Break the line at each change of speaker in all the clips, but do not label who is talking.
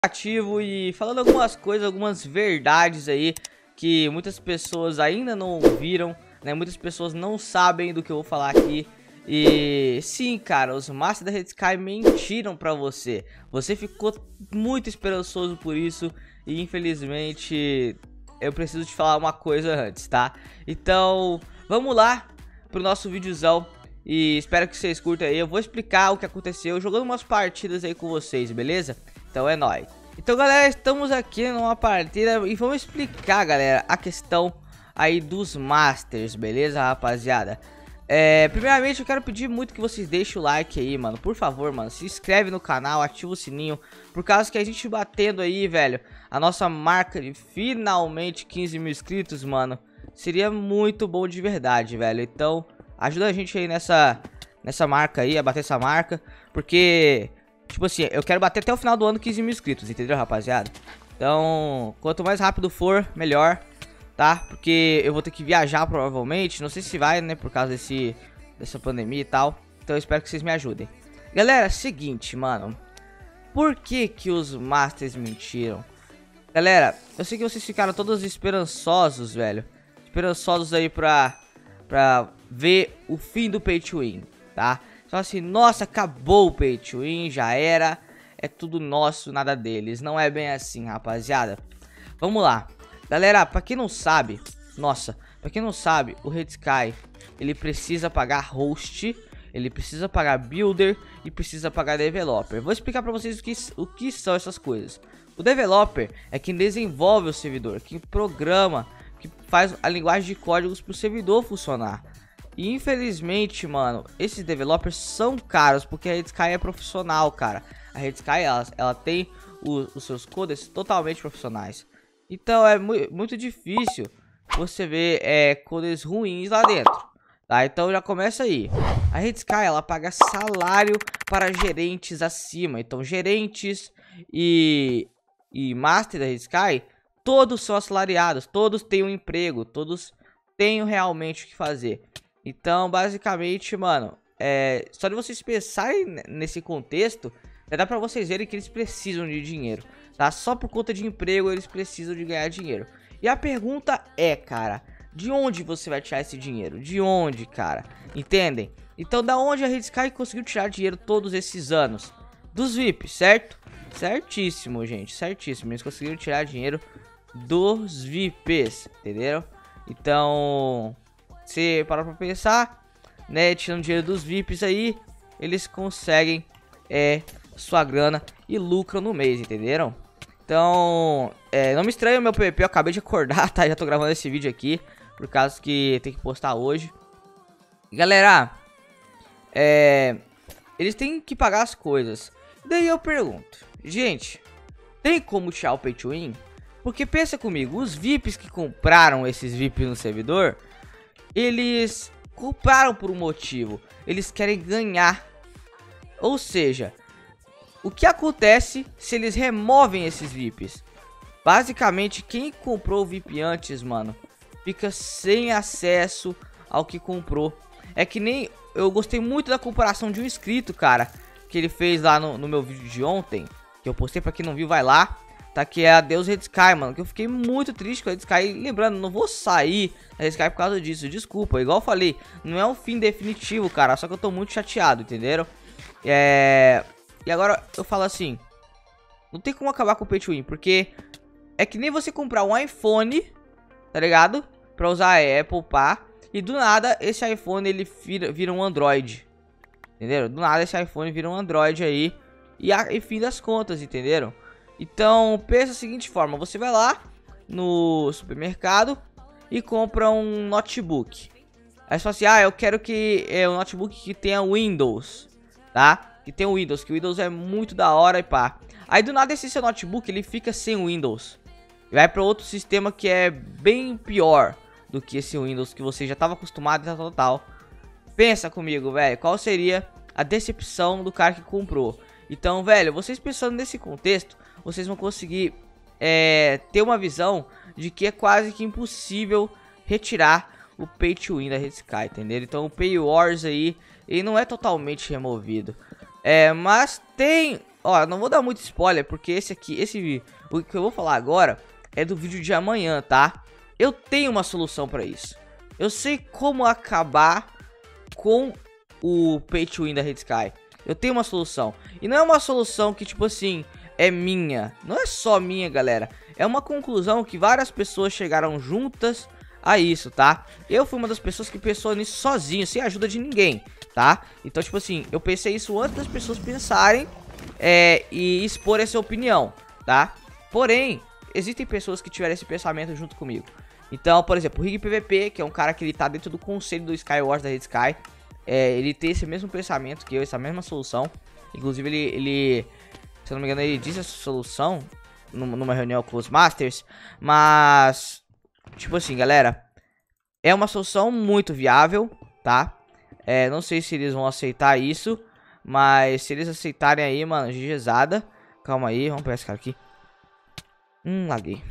ativo e falando algumas coisas, algumas verdades aí que muitas pessoas ainda não ouviram, né? Muitas pessoas não sabem do que eu vou falar aqui. E sim, cara, os Masters da Red Sky mentiram pra você. Você ficou muito esperançoso por isso e infelizmente eu preciso te falar uma coisa antes, tá? Então, vamos lá pro nosso videozão e espero que vocês curtam aí. Eu vou explicar o que aconteceu jogando umas partidas aí com vocês, beleza? Então é nóis. Então, galera, estamos aqui numa partida e vamos explicar, galera, a questão aí dos Masters, beleza, rapaziada? Primeiramente eu quero pedir muito que vocês deixem o like aí, mano. Por favor, mano, se inscreve no canal, ativa o sininho. Por causa que a gente batendo aí, velho, a nossa marca de finalmente 15 mil inscritos, mano, seria muito bom de verdade, velho. Então, ajuda a gente aí nessa marca aí, a bater essa marca. Porque, tipo assim, eu quero bater até o final do ano 15 mil inscritos, entendeu, rapaziada? Então, quanto mais rápido for, melhor. Tá? Porque eu vou ter que viajar provavelmente. Não sei se vai, né? Por causa dessa pandemia e tal. Então eu espero que vocês me ajudem. Galera, seguinte, mano. Por que os Masters mentiram? Galera, eu sei que vocês ficaram todos esperançosos, velho. Esperançosos aí pra ver o fim do Pay to Win, tá? Só assim, nossa, acabou o Pay to Win, já era. É tudo nosso, nada deles. Não é bem assim, rapaziada. Vamos lá. Galera, pra quem não sabe, pra quem não sabe, o Red Sky, ele precisa pagar host, ele precisa pagar builder e precisa pagar developer. Vou explicar pra vocês o que são essas coisas. O developer é quem desenvolve o servidor, quem programa, que faz a linguagem de códigos pro servidor funcionar. E infelizmente, mano, esses developers são caros, porque a Red Sky é profissional, cara. A Red Sky, ela tem os seus coders totalmente profissionais. Então é muito difícil você ver coders ruins lá dentro, tá? Então já começa aí. A Red Sky, ela paga salário para gerentes acima. Então gerentes e master da Red Sky, todos são assalariados, todos têm um emprego, todos têm realmente o que fazer. Então basicamente, mano, só de vocês pensarem nesse contexto, já dá pra vocês verem que eles precisam de dinheiro, tá? Só por conta de emprego eles precisam de ganhar dinheiro. E a pergunta é, cara, de onde você vai tirar esse dinheiro? De onde, cara? Entendem? Então da onde a Red Sky conseguiu tirar dinheiro todos esses anos? Dos VIPs, certo? Certíssimo, gente, certíssimo. Eles conseguiram tirar dinheiro dos VIPs, entenderam? Então, se parar pra pensar, né, tirando dinheiro dos VIPs aí, eles conseguem sua grana e lucram no mês, entenderam? Então, não me estranha o meu PVP, eu acabei de acordar, tá? Já tô gravando esse vídeo aqui, por causa que tem que postar hoje. Galera, eles têm que pagar as coisas. Daí eu pergunto, gente, tem como tirar o Pay to Win? Porque pensa comigo, os VIPs que compraram esses VIPs no servidor, eles compraram por um motivo, eles querem ganhar. Ou seja, o que acontece se eles removem esses VIPs? Basicamente, quem comprou o VIP antes, mano, fica sem acesso ao que comprou. É que nem... Eu gostei muito da comparação de um inscrito, cara, que ele fez lá no meu vídeo de ontem, que eu postei, pra quem não viu, vai lá. Tá, que é Adeus Red Sky, mano, que eu fiquei muito triste com a Red Sky. Lembrando, não vou sair da Red Sky por causa disso, desculpa. Igual eu falei, não é um fim definitivo, cara, só que eu tô muito chateado, entenderam? E agora eu falo assim, não tem como acabar com o Pay to Win, porque é que nem você comprar um iPhone, tá ligado? Pra usar a Apple Pay, e do nada esse iPhone ele vira um Android, entenderam? Do nada esse iPhone vira um Android aí, e fim das contas, entenderam? Então pensa da seguinte forma, você vai lá no supermercado e compra um notebook. Aí você fala assim, eu quero que um notebook que tenha Windows, tá? Que tem o Windows, que o Windows é muito da hora e pá. Aí do nada esse seu notebook, ele fica sem Windows. Vai para outro sistema que é bem pior do que esse Windows que você já estava acostumado e tal. Pensa comigo, velho, qual seria a decepção do cara que comprou. Então, velho, vocês pensando nesse contexto, vocês vão conseguir ter uma visão de que é quase que impossível retirar o Pay to Win da Red Sky, entendeu? Então o Pay Wars aí, ele não é totalmente removido. Mas tem Ó, não vou dar muito spoiler, porque o que eu vou falar agora é do vídeo de amanhã, tá? Eu tenho uma solução pra isso. Eu sei como acabar com o Pay to Win da Red Sky. Eu tenho uma solução. E não é uma solução que, tipo assim, é minha. Não é só minha, galera. É uma conclusão que várias pessoas chegaram juntas a isso, tá? Eu fui uma das pessoas que pensou nisso sozinho, sem a ajuda de ninguém, tá? Então, tipo assim, eu pensei isso antes das pessoas pensarem e expor essa opinião, tá? Porém, existem pessoas que tiveram esse pensamento junto comigo. Então, por exemplo, o Rig PVP, que é um cara que ele tá dentro do conselho do Skywars da Red Sky, ele tem esse mesmo pensamento que eu, essa mesma solução. Inclusive, ele se eu não me engano, ele disse essa solução numa reunião com os Masters. Mas, tipo assim, galera, é uma solução muito viável, tá? Não sei se eles vão aceitar isso, mas se eles aceitarem aí, mano, GGzada. Calma aí, vamos pegar esse cara aqui. Laguei.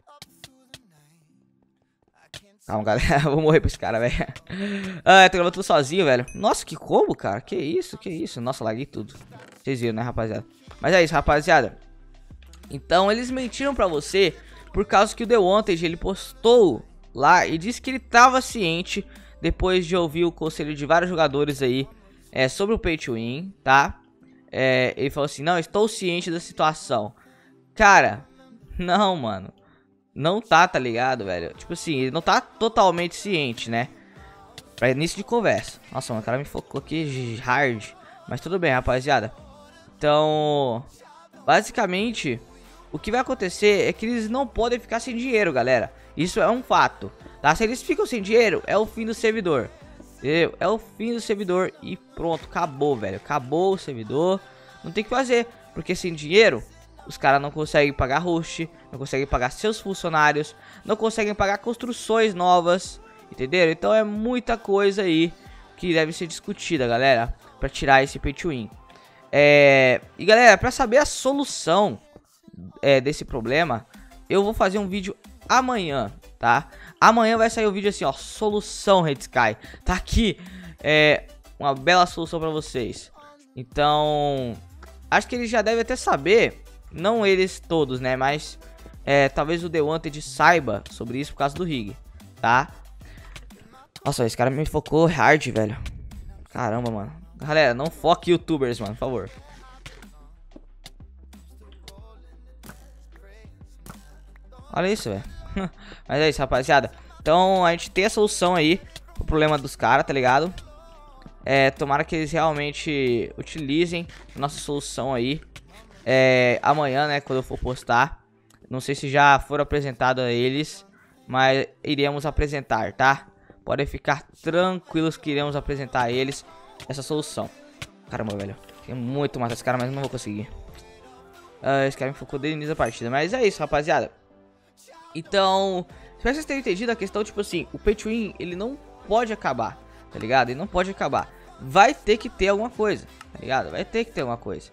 Calma, galera, eu vou morrer pra esse cara, velho. Tô gravando tudo sozinho, velho. Nossa, que combo, cara. Que isso, que isso. Nossa, laguei tudo. Vocês viram, né, rapaziada? Mas é isso, rapaziada. Então, eles mentiram pra você por causa que o The Wanted, ele postou lá e disse que ele tava ciente, depois de ouvir o conselho de vários jogadores aí, sobre o Pay to Win, tá? Ele falou assim, não, estou ciente da situação. Cara, não, mano. Não tá ligado, velho? Tipo assim, ele não tá totalmente ciente, né? Pra início de conversa. Nossa, mano, o cara me focou aqui hard. Mas tudo bem, rapaziada. Então, basicamente, o que vai acontecer é que eles não podem ficar sem dinheiro, galera. Isso é um fato, tá? Se eles ficam sem dinheiro, é o fim do servidor. Entendeu? É o fim do servidor e pronto, acabou, velho. Acabou o servidor. Não tem o que fazer, porque sem dinheiro os caras não conseguem pagar host, não conseguem pagar seus funcionários, não conseguem pagar construções novas, entenderam? Então é muita coisa aí que deve ser discutida, galera, pra tirar esse Pay to Win. E galera, pra saber a solução desse problema, eu vou fazer um vídeo amanhã, tá? Amanhã vai sair o vídeo assim, ó, solução Red Sky. Tá aqui, uma bela solução pra vocês. Então, acho que eles já devem até saber. Não eles todos, né? Mas talvez o The Wanted saiba sobre isso por causa do Rig, tá? Nossa, esse cara me focou hard, velho. Caramba, mano. Galera, não foque youtubers, mano, por favor. Olha isso, velho. Mas é isso, rapaziada. Então a gente tem a solução aí pro problema dos caras, tá ligado? Tomara que eles realmente utilizem a nossa solução aí. Amanhã, né, quando eu for postar. Não sei se já foram apresentado a eles, mas iremos apresentar, tá? Podem ficar tranquilos que iremos apresentar a eles essa solução. Caramba, velho, tem muito matar esse cara, mas não vou conseguir. Esse cara me focou desde o início da partida. Mas é isso, rapaziada. Então, espero que vocês tenham entendido a questão. Tipo assim, o Pay to Win, ele não pode acabar, tá ligado? Ele não pode acabar. Vai ter que ter alguma coisa, tá ligado? Vai ter que ter alguma coisa.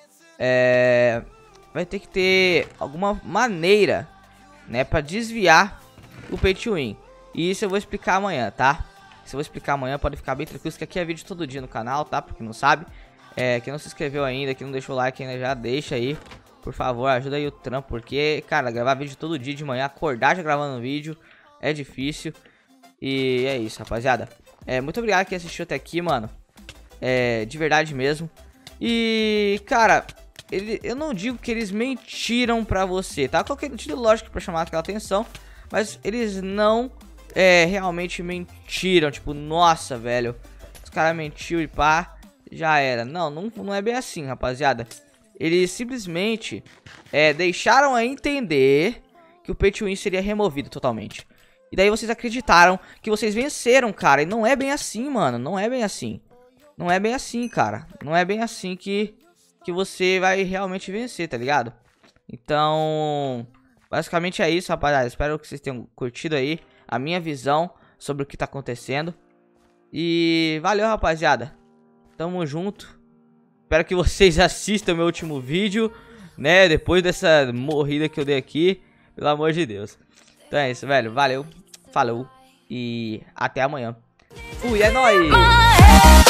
Vai ter que ter alguma maneira, né, pra desviar o Pay to Win. E isso eu vou explicar amanhã, tá? Isso eu vou explicar amanhã, pode ficar bem tranquilo, que aqui é vídeo todo dia no canal, tá? Pra quem não sabe. Quem não se inscreveu ainda, quem não deixou o like ainda, já deixa aí. Por favor, ajuda aí o trampo, porque, cara, gravar vídeo todo dia de manhã, acordar já gravando um vídeo, é difícil. E é isso, rapaziada. Muito obrigado quem assistiu até aqui, mano. De verdade mesmo. E, cara, eu não digo que eles mentiram pra você, tá? Qualquer título lógico pra chamar aquela atenção, mas eles não realmente mentiram. Tipo, nossa, velho, os caras mentiu e pá, já era. Não é bem assim, rapaziada. Eles simplesmente deixaram a entender que o Pay to Win seria removido totalmente. E daí vocês acreditaram que vocês venceram, cara. E não é bem assim, mano. Não é bem assim. Não é bem assim, cara. Não é bem assim que você vai realmente vencer, tá ligado? Então, basicamente é isso, rapaziada. Espero que vocês tenham curtido aí a minha visão sobre o que tá acontecendo. E valeu, rapaziada. Tamo junto. Espero que vocês assistam meu último vídeo, né? Depois dessa morrida que eu dei aqui. Pelo amor de Deus. Então é isso, velho. Valeu. Falou. E até amanhã. Fui, é nóis!